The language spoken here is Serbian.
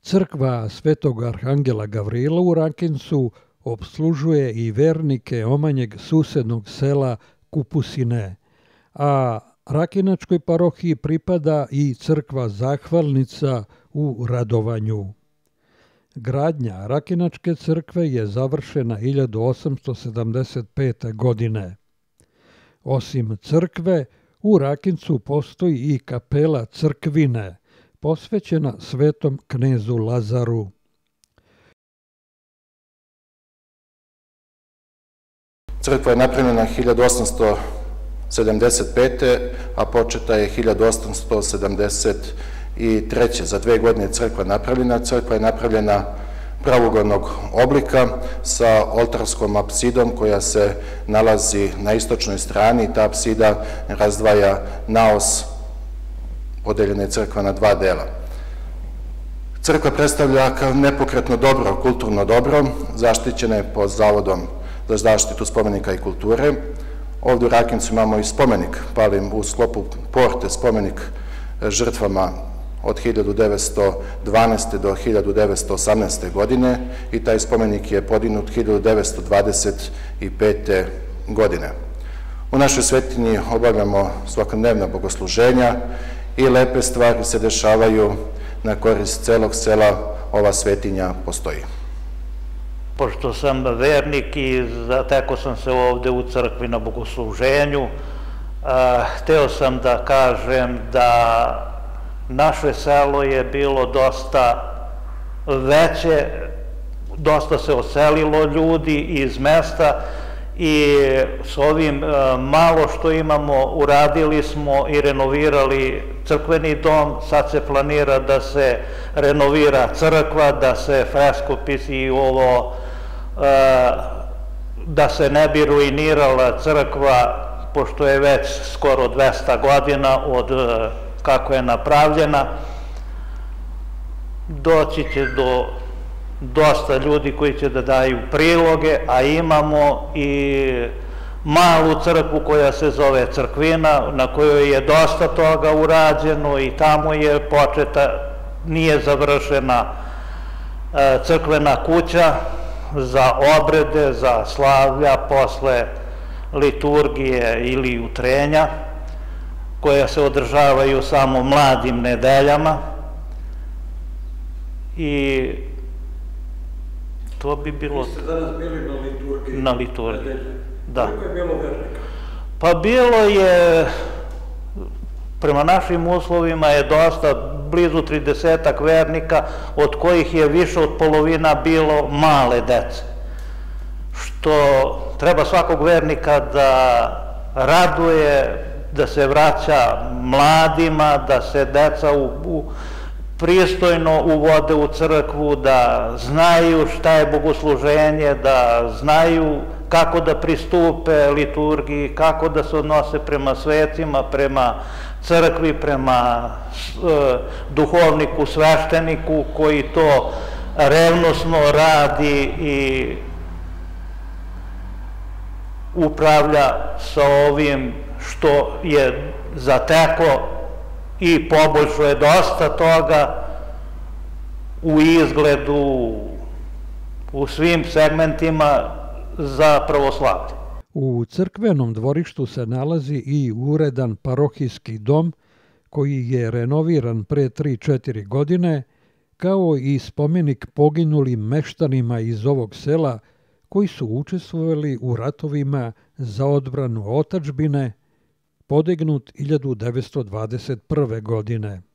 Crkva Svetog Arhangela Gavrila u Rakincu opslužuje i vernike omanjeg susednog sela Kupusine, a Rakinačkoj parohiji pripada i crkva Zahvalnica u Radovanju. Gradnja Rakinačke crkve je završena 1875. godine. Osim crkve, u Rakincu postoji i kapela Crkvine, posvećena svetom knezu Lazaru. Crkva je napravljena 1875. a početa je 1873. Za 2 godine je crkva napravljena. Crkva je napravljena pravouglavnog oblika sa oltarskom apsidom koja se nalazi na istočnoj strani. Ta apsida razdvaja naos podeljena je crkva na 2 dela. Crkva predstavlja kao nepokretno dobro, kulturno dobro, zaštićena je pod Zavodom za zaštitu spomenika i kulture. Ovdje u Rakincu imamo i spomenik, palim u sklopu porte, spomenik žrtvama od 1912. do 1918. godine i taj spomenik je podignut 1925. godine. U našoj svetinji obavljamo svakodnevna bogosluženja i lepe stvari se dešavaju na korist celog sela. Ova svetinja postoji. Pošto sam vernik i zatekao sam se ovde u crkvi na bogosluženju, hteo sam da kažem da naše selo je bilo dosta veće, dosta se oselilo ljudi iz mesta i s ovim malo što imamo uradili smo i renovirali crkveni dom. Sad se planira da se renovira crkva, da se freskopisi i ovo, da se ne bi ruinirala crkva, pošto je već skoro 200 godina od kako je napravljena. Doći će do dosta ljudi koji će da daju priloge, a imamo i malu crkvu koja se zove Crkvina, na kojoj je dosta toga urađeno i tamo je početa, nije završena crkvena kuća za obrede, za slavlja posle liturgije ili utrenja, koja se održavaju samo mladim nedeljama i to bi bilo... Vi ste danas bili na liturgiji? Na liturgiji, da. Koliko je bilo vernika? Pa bilo je, prema našim uslovima je dosta, blizu 30-ak vernika, od kojih je više od polovina bilo male dece. Što treba svakog vernika da raduje, da se vraća mladima, da se deca pristojno uvode u crkvu, da znaju šta je bogosluženje, da znaju kako da pristupe liturgiji, kako da se odnose prema svecima, prema crkvi, prema duhovniku, svešteniku koji to revnosno radi i upravlja sa ovim što je zatekao i poboljšuje dosta toga u izgledu, u svim segmentima za pravoslavlje. U crkvenom dvorištu se nalazi i uredan parohijski dom koji je renoviran pre 3-4 godine, kao i spomenik poginulim meštanima iz ovog sela koji su učestvovali u ratovima za odbranu otadžbine, podignut 1921. godine.